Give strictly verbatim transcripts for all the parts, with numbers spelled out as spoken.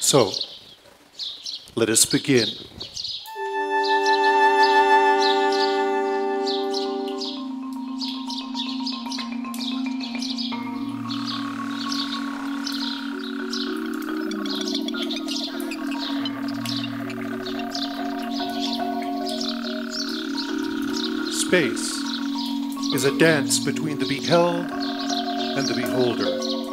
So, let us begin. Space is a dance between the beheld and the beholder.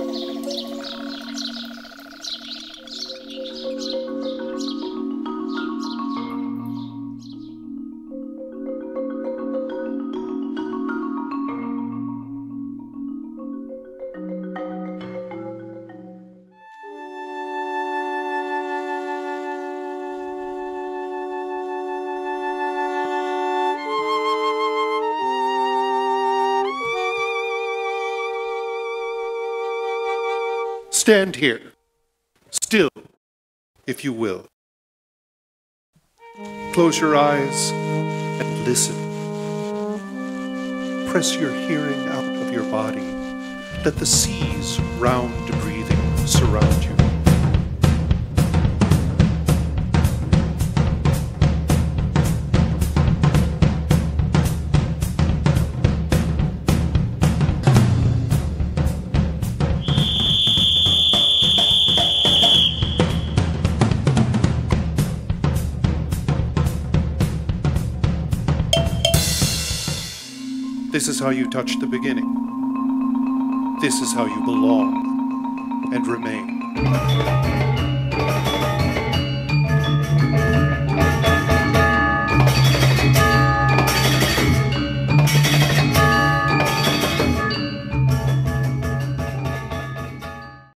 Stand here, still, if you will. Close your eyes and listen. Press your hearing out of your body. Let the sea's round breathing surround you. This is how you touch the beginning. This is how you belong and remain.